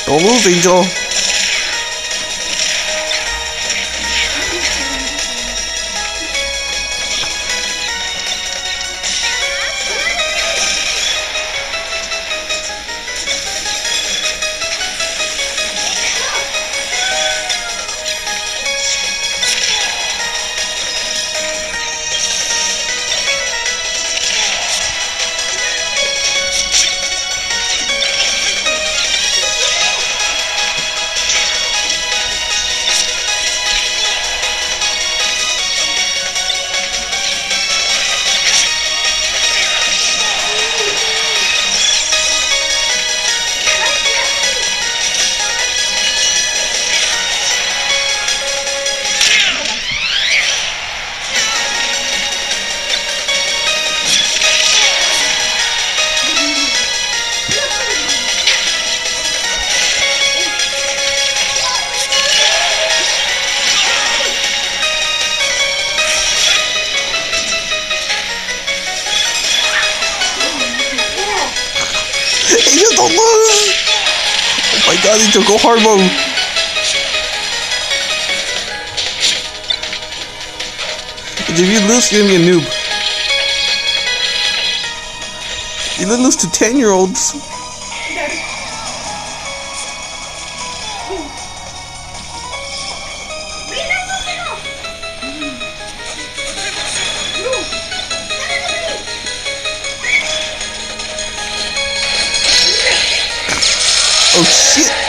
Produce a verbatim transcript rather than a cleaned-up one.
Don't lose, Angel. Angel, don't lose! Oh my god, Angel, go hard mode! If you lose, you're gonna be a noob. You're gonna lose to ten year olds. Oh shit!